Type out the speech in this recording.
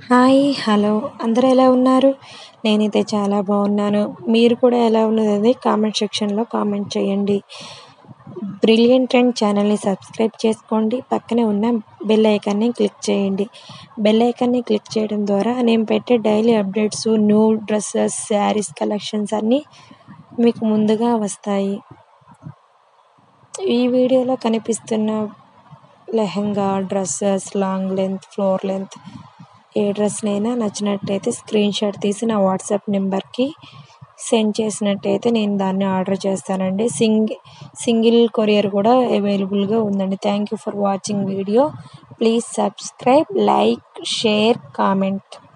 Hi! Hello! అందరూ ఎలా ఉన్నారు? నేనైతే చాలా బాగున్నాను. మీరు కూడా ఎలా ఉన్నదనేది కామెంట్ సెక్షన్‌లో కామెంట్ చేయండి. బ్రిలియంట్ ట్రెండ్ ఛానల్‌ని సబ్స్క్రైబ్ చేసుకోండి. పక్కనే ఉన్న బెల్ ఐకాన్‌ని క్లిక్ చేయండి. బెల్ ఐకాన్‌ని క్లిక్ చేయడం ద్వారా నేను పెట్టే daily updates, new dresses, saris collections అన్నీ మీకు ముందుగా వస్తాయి. ఈ వీడియోలో కనిపిస్తున్న lehenga, dresses, long length, floor length ఏ డ్రెస్‌నైనా నచ్చినట్టయితే స్క్రీన్‌షాట్ తీసి నా వాట్సాప్ నెంబర్‌కి సెండ్ చేసినట్టయితే నేను దాన్ని ఆర్డర్ చేస్తానండి. సింగిల్ కొరియర్ కూడా అవైలబుల్‌గా ఉందండి. Thank you for watching video. Please subscribe, like, share, comment.